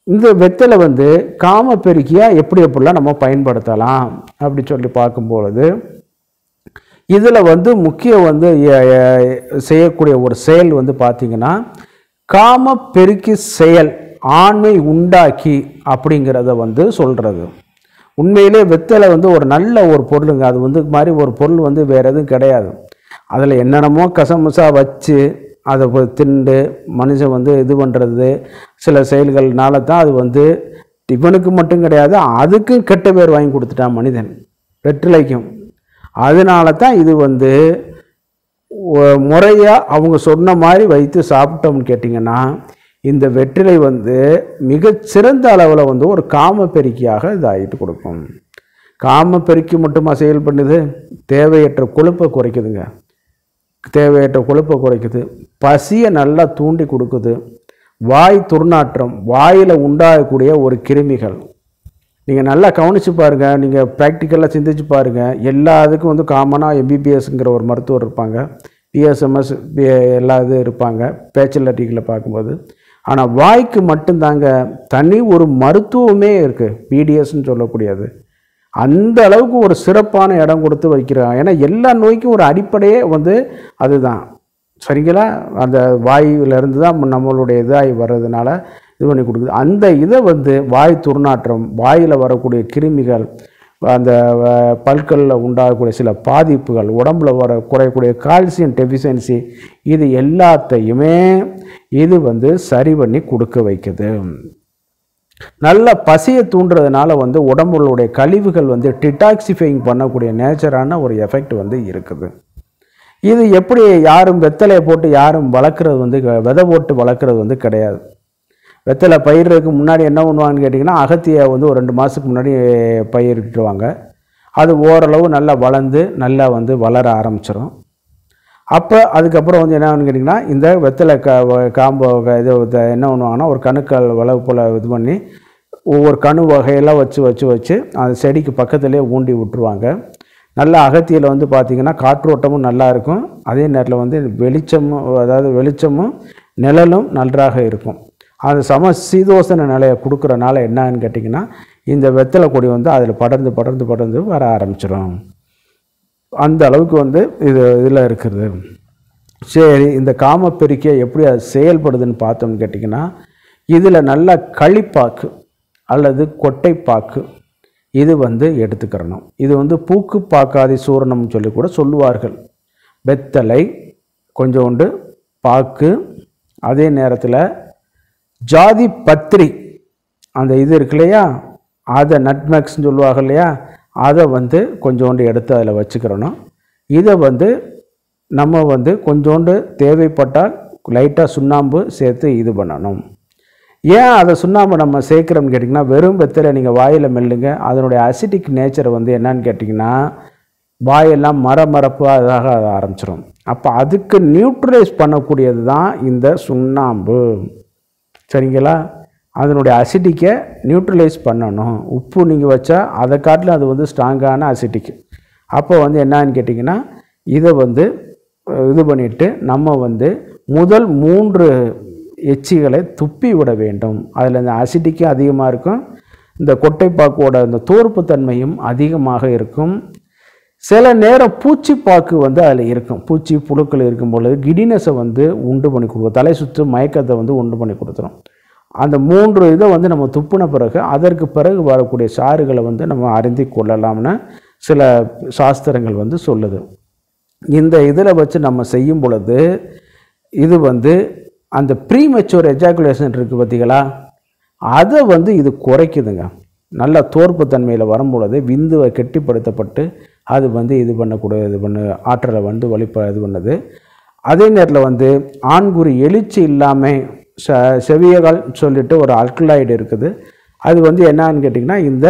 இந்த வெத்தலை வந்து காம பெருக்கியாக எப்படிலாம் நம்ம பயன்படுத்தலாம் அப்படி சொல்லி பார்க்கும்பொழுது இதில் வந்து முக்கிய வந்து செய்யக்கூடிய ஒரு செயல் வந்து பார்த்திங்கன்னா காம பெருக்கி செயல் ஆண்மை உண்டாக்கி அப்படிங்கிறத வந்து சொல்கிறது. உண்மையிலே வெத்தலை வந்து ஒரு நல்ல ஒரு பொருளுங்க. அது வந்து மாதிரி ஒரு பொருள் வந்து வேறு எதுவும் கிடையாது. அதில் என்னென்னமோ கசமுசா வச்சு அதை திண்டு மனுஷன் வந்து இது பண்ணுறது சில செயல்கள்னால தான் அது வந்து இவனுக்கு மட்டும் கிடையாது, அதுக்கும் கெட்ட பேர் வாங்கி கொடுத்துட்டான் மனிதன், வெற்றிலைக்கும். அதனால தான் இது வந்து முறையாக அவங்க சொன்ன மாதிரி வைத்து சாப்பிட்டோம்னு கேட்டிங்கன்னா இந்த வெற்றிலை வந்து மிகச்சிறந்த அளவில் வந்து ஒரு காம பெருக்கியாக இது ஆகிட்டு கொடுக்கும். காம பெருக்கி மட்டுமா செயல் பண்ணுது, தேவையற்ற கொழுப்பை குறைக்குதுங்க. தேவையற்ற கொழுப்பை குறைக்குது, பசியை நல்லா தூண்டி கொடுக்குது, வாய் துர்நாற்றம், வாயில் உண்டாகக்கூடிய ஒரு கிருமிகள். நீங்கள் நல்லா கவனித்து பாருங்கள், நீங்கள் ப்ராக்டிக்கலாக சிந்திச்சு பாருங்கள். எல்லா இதுக்கும் வந்து காமனாக எம்பிபிஎஸ்ங்கிற ஒரு மருத்துவர் இருப்பாங்க, பிஎஸ்எம்எஸ் எல்லா இது இருப்பாங்க பேச்சுலரிட்டிகளை பார்க்கும்போது. ஆனால் வாய்க்கு மட்டும்தாங்க தனி ஒரு மருத்துவமே இருக்குது, பிடிஎஸ்ன்னு சொல்லக்கூடியது. அந்த அளவுக்கு ஒரு சிறப்பான இடம் கொடுத்து வைக்கிறாங்க. ஏன்னா எல்லா நோய்க்கும் ஒரு அடிப்படையே வந்து அதுதான், சரிங்களா? அந்த வாயிலிருந்து தான் நம்மளுடைய இதாகி வர்றதுனால இது பண்ணி கொடுக்குது. அந்த இதை வந்து வாய் துர்நாற்றம், வாயில் வரக்கூடிய கிருமிகள், அந்த பல்களில் உண்டாகக்கூடிய சில பாதிப்புகள், உடம்புல குறையக்கூடிய கால்சியம் டெஃபிஷியன்சி, இது எல்லாத்தையுமே இது வந்து சரி பண்ணி கொடுக்க வைக்குது. நல்ல பசியை தூண்டுறதுனால வந்து உடம்புகளுடைய கழிவுகள் வந்து டிடாக்சிஃபைங் பண்ணக்கூடிய நேச்சரான ஒரு எஃபெக்ட் வந்து இருக்குது. இது எப்படி யாரும் வெத்தலையை போட்டு யாரும் வளர்க்குறது வந்து விதை போட்டு வளர்க்குறது வந்து கிடையாது. வெத்தலை பயிருக்கு முன்னாடி என்ன பண்ணுவாங்கன்னு கேட்டிங்கன்னா அகத்தியை வந்து ஒரு 2 மாதத்துக்கு முன்னாடி பயிரிட்டுருவாங்க. அது ஓரளவு நல்லா வளர்ந்து நல்லா வந்து வளர ஆரம்பிச்சிடும். அப்போ அதுக்கப்புறம் வந்து என்ன கேட்டிங்கன்னா இந்த வெத்தலை காம்பு இது என்ன பண்ணுவாங்கன்னா ஒரு கணுக்கள் வளவு போல் இது பண்ணி ஒவ்வொரு கணு வகையெல்லாம் வச்சு அந்த செடிக்கு பக்கத்துலேயே ஊண்டி விட்டுருவாங்க. நல்லா அகத்தியில் வந்து பார்த்திங்கன்னா காற்றோட்டமும் நல்லா இருக்கும், அதே நேரத்தில் வந்து வெளிச்சமும் நிழலும் நன்றாக இருக்கும். அது சீதோசன நிலையை கொடுக்குறனால என்னன்னு கேட்டிங்கன்னா இந்த வெத்தலை கொடி வந்து அதில் படர்ந்து வர ஆரம்பிச்சிடும். அந்த அளவுக்கு வந்து இதில் இருக்குது. சரி, இந்த காம பெருக்கியை எப்படி அது செயல்படுதுன்னு பார்த்தோம்னு கேட்டிங்கன்னா இதில் நல்ல களிப்பாக்கு அல்லது கொட்டைப்பாக்கு இது வந்து எடுத்துக்கிறணும். இது வந்து பூக்கு பாக்காதி சூரணம்னு சொல்லி கூட சொல்லுவார்கள். வெத்தலை கொஞ்சோண்டு பாக்கு, அதே நேரத்தில் ஜாதி பத்திரி அந்த இது இருக்கு இல்லையா, அதை நட்மெக்ஸ்ன்னு சொல்லுவாங்க இல்லையா, அதை வந்து கொஞ்சோண்டு எடுத்து அதில் வச்சுக்கிறணும். இதை வந்து நம்ம வந்து கொஞ்சோண்டு தேவைப்பட்டால் லைட்டாக சுண்ணாம்பு சேர்த்து இது பண்ணணும். ஏன் அதை சுண்ணாம்பு நம்ம சேர்க்குறோம்னு கேட்டிங்கன்னா வெறும் வெத்தலை நீங்கள் வாயில் மெல்லுங்க, அதனுடைய அசிட்டிக் நேச்சரை வந்து என்னன்னு கேட்டிங்கன்னா வாயெல்லாம் மரமரப்பாக ஆரம்பிச்சிடும். அப்போ அதுக்கு நியூட்ரலைஸ் பண்ணக்கூடியது தான் இந்த சுண்ணாம்பு, சரிங்களா? அதனுடைய அசிட்டிக்கை நியூட்ரலைஸ் பண்ணணும். உப்பு நீங்கள் வச்சா அதை காட்டிலும் அது வந்து ஸ்ட்ராங்கான அசிட்டிக். அப்போ வந்து என்னன்னு கேட்டிங்கன்னா இதை வந்து இது பண்ணிவிட்டு நம்ம வந்து முதல் 3 எச்சிகளை துப்பி விட வேண்டும். அதில் இந்த அசிட்டிக்கும் அதிகமாக இருக்கும், இந்த கொட்டைப்பாக்கோட இந்த தோற்புத்தன்மையும் அதிகமாக இருக்கும். சில நேரம் பூச்சிப்பாக்கு வந்து அதில் இருக்கும், பூச்சி புழுக்கள் இருக்கும் பொழுது கிடினஸை வந்து உண்டு பண்ணி கொடுக்கும், தலை சுற்று மயக்கத்தை வந்து உண்டு பண்ணி கொடுத்துரும். அந்த 3 இதை வந்து நம்ம துப்புன பிறகு அதற்கு பிறகு வரக்கூடிய சாறுகளை வந்து நம்ம அறிந்து கொள்ளலாம்னு சில சாஸ்திரங்கள் வந்து சொல்லுது. இந்த இதில் வச்சு நம்ம செய்யும் பொழுது இது வந்து அந்த ப்ரீமெச்சூர் எஜாகுலேஷன் இருக்குது பார்த்தீங்களா, அதை வந்து இது குறைக்குதுங்க. நல்ல தோற்புத்தன்மையில் வரும்பொழுது விந்துவை கெட்டிப்படுத்தப்பட்டு அது வந்து இது ஆற்றலை வந்து இது பண்ணுது. அதே நேரத்தில் வந்து ஆண்குறி எழுச்சி இல்லாமல் செவியகால் சொல்லிட்டு ஒரு ஆல்கலாய்டு இருக்குது. அது வந்து என்னன்னு கேட்டிங்கன்னா இந்த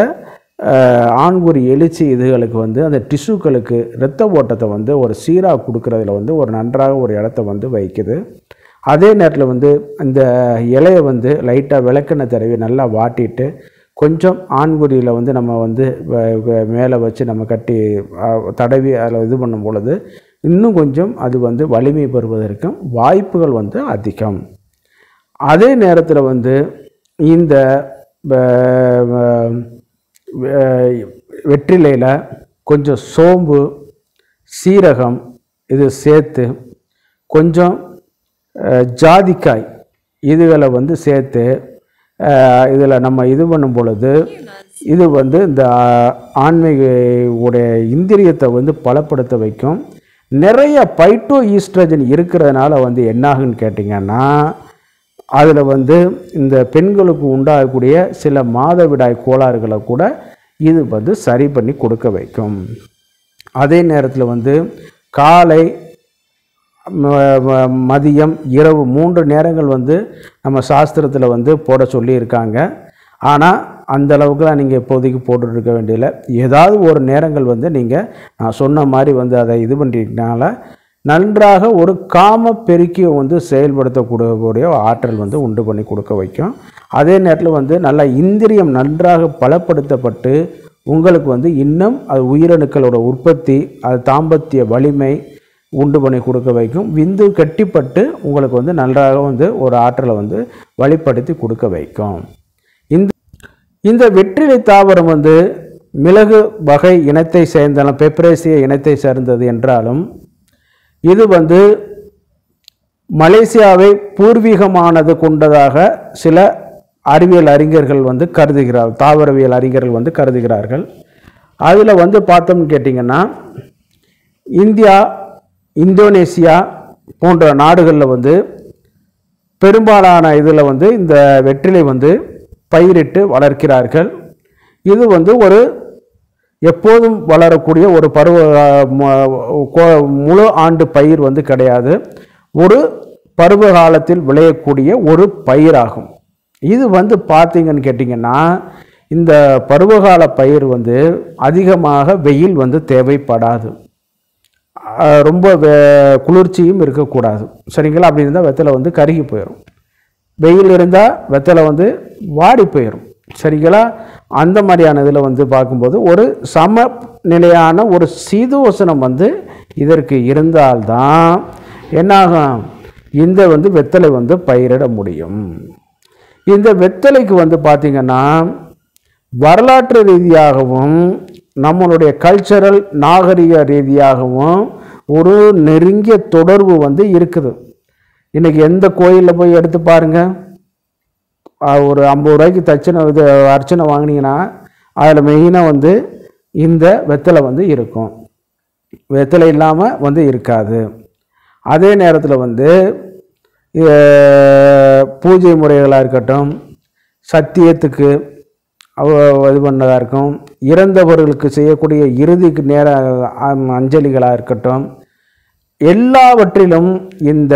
ஆண்குறி எழுச்சி இதுகளுக்கு வந்து அந்த டிஷ்யூக்களுக்கு இரத்த ஓட்டத்தை வந்து ஒரு சீராக கொடுக்குறதுல வந்து ஒரு நன்றாக ஒரு இடத்த வந்து வைக்குது. அதே நேரத்தில் வந்து இந்த இலையை வந்து லைட்டாக விளக்கெண்ணெய் தடவி நல்லா வாட்டிட்டு கொஞ்சம் ஆண்குறியில் வந்து நம்ம வந்து மேலே வச்சு நம்ம கட்டி தடவி அதில் இது பண்ணும் பொழுது இன்னும் கொஞ்சம் அது வந்து வலிமை பெறுவதற்கும் வாய்ப்புகள் வந்து அதிகம். அதே நேரத்தில் வந்து இந்த வெற்றிலையில் கொஞ்சம் சோம்பு, சீரகம் இது சேர்த்து, கொஞ்சம் ஜாதிக்காய் இதுகளை வந்து சேர்த்து இதில் நம்ம இது பண்ணும் பொழுது இது வந்து இந்த ஆண்மைக உடைய இந்திரியத்தை வந்து பலப்படுத்த வைக்கும். நிறைய பைட்டோ ஈஸ்ட்ரஜன் இருக்கிறதுனால வந்து என்னாகுன்னு கேட்டிங்கன்னா, அதில் வந்து இந்த பெண்களுக்கு உண்டாகக்கூடிய சில மாதவிடாய் கோளாறுகளை கூட இது வந்து சரி பண்ணி கொடுக்க வைக்கும். அதே நேரத்தில் வந்து காலை, மதியம், இரவு 3 நேரங்கள் வந்து நம்ம சாஸ்திரத்தில் வந்து போட சொல்லியிருக்காங்க. ஆனால் அந்த அளவுக்குலாம் நீங்கள் இப்போதைக்கு போட்டுருக்க வேண்டியதில்லை. ஏதாவது ஒரு நேரங்கள் வந்து நீங்கள் நான் சொன்ன மாதிரி வந்து அதை இது பண்ணுறதுனால நன்றாக ஒரு காம பெருக்கியை வந்து செயல்படுத்தக்கூடிய ஆற்றல் வந்து உண்டு பண்ணி கொடுக்க வைக்கும். அதே நேரத்தில் வந்து நல்லா இந்திரியம் நன்றாக பலப்படுத்தப்பட்டு உங்களுக்கு வந்து இன்னும் அது உயிரணுக்களோட உற்பத்தி, அது தாம்பத்திய வலிமை உண்டு பண்ணி கொடுக்க வைக்கும். விந்து கட்டிப்பட்டு உங்களுக்கு வந்து நன்றாக வந்து ஒரு ஆற்றலை வந்து வழிப்படுத்தி கொடுக்க வைக்கும். இந்த வெற்றிலை தாவரம் வந்து மிளகு வகை இனத்தை சேர்ந்தாலும் பெப்பரேசிய இனத்தை சேர்ந்தது என்றாலும் இது வந்து மலேசியாவை பூர்வீகமானது கொண்டதாக சில அறிவியல் அறிஞர்கள் வந்து கருதுகிறார்கள், தாவரவியல் அறிஞர்கள் வந்து கருதுகிறார்கள். அதில் வந்து பார்த்தோம்னு கேட்டிங்கன்னா, இந்தியா, இந்தோனேசியா போன்ற நாடுகளில் வந்து பெரும்பாலான இதில் வந்து இந்த வெற்றிலை வந்து பயிரிட்டு வளர்க்கிறார்கள். இது வந்து ஒரு எப்போதும் வளரக்கூடிய ஒரு முழு ஆண்டு பயிர் வந்து கிடையாது. ஒரு பருவ காலத்தில் விளையக்கூடிய ஒரு பயிராகும். இது வந்து பார்த்தீங்கன்னு கேட்டிங்கன்னா, இந்த பருவகால பயிர் வந்து அதிகமாக வெயில் வந்து தேவைப்படாது, ரொம்ப குளிர்ச்சியும் இருக்கக்கூடாது. சரிங்களா? அப்படி இருந்தால் வெத்தலை வந்து கருகி போயிடும். வெயில் இருந்தால் வெத்தலை வந்து வாடி போயிடும். சரிங்களா? அந்த மாதிரியான இதில் வந்து பார்க்கும்போது ஒரு சமநிலையான ஒரு சீதோசனம் வந்து இதற்கு இருந்தால்தான் என்னாகும், இந்த வந்து வெத்தலை வந்து பயிரிட முடியும். இந்த வெத்தலைக்கு வந்து பார்த்திங்கன்னா வரலாற்று ரீதியாகவும் நம்மளுடைய கல்ச்சரல் நாகரிக ரீதியாகவும் ஒரு நெருங்கிய தொடர்பு வந்து இருக்குது. இன்றைக்கி எந்த கோயிலில் போய் எடுத்து பாருங்கள், ஒரு 50 ரூபாய்க்கு இது அர்ச்சனை வாங்கினீங்கன்னா அதில் மெயினாக வந்து இந்த வெத்தலை வந்து இருக்கும். வெத்தலை இல்லாமல் வந்து இருக்காது. அதே நேரத்தில் வந்து பூஜை முறைகளாக இருக்கட்டும், சத்தியத்துக்கு இது பண்ணதாக இருக்கும், இறந்தவர்களுக்கு செய்யக்கூடிய இறுதிக்கு நேர அஞ்சலிகளாக இருக்கட்டும், எல்லாவற்றிலும் இந்த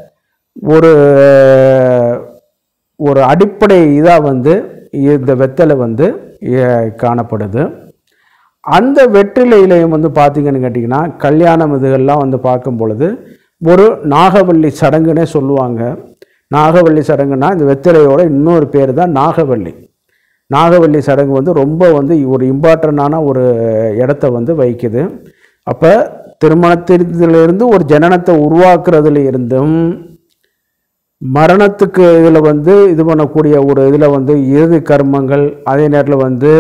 ஒரு அடிப்படை இதாக வந்து இந்த வெத்தலை வந்து காணப்படுது. அந்த வெற்றிலையிலையும் வந்து பார்த்திங்கன்னு கேட்டிங்கன்னா, கல்யாணம் இதுகள்லாம் வந்து பார்க்கும் பொழுது ஒரு நாகவல்லி சடங்குன்னே சொல்லுவாங்க. நாகவல்லி சடங்குன்னா இந்த வெத்தலையோட இன்னொரு பேர் தான் நாகவல்லி. நாகவல்லி சடங்கு வந்து ரொம்ப வந்து ஒரு இம்பார்ட்டண்டான ஒரு இடத்த வந்து வைக்குது. அப்போ திருமணத்திலிருந்து ஒரு ஜனனத்தை உருவாக்குறதுல இருந்தும் மரணத்துக்கு இதில் வந்து இது பண்ணக்கூடிய ஒரு இதில் வந்து இறுதி கர்மங்கள், அதே நேரத்தில் வந்து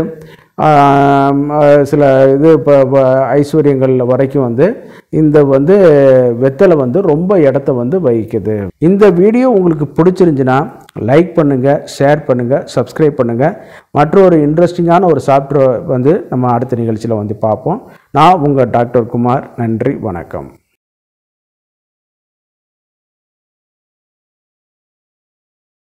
சில இது ஐஸ்வர்யங்கள் வரைக்கும் வந்து இந்த வந்து வெத்தலை வந்து ரொம்ப இடத்த வந்து வகிக்குது. இந்த வீடியோ உங்களுக்கு பிடிச்சிருந்துச்சுன்னா லைக் பண்ணுங்கள், ஷேர் பண்ணுங்கள், சப்ஸ்கிரைப் பண்ணுங்கள். மற்றொரு இன்ட்ரெஸ்டிங்கான ஒரு சாப்ட்வேர் வந்து நம்ம அடுத்த நிகழ்ச்சியில் வந்து பார்ப்போம். நான் உங்கள் டாக்டர் குமார். நன்றி, வணக்கம்.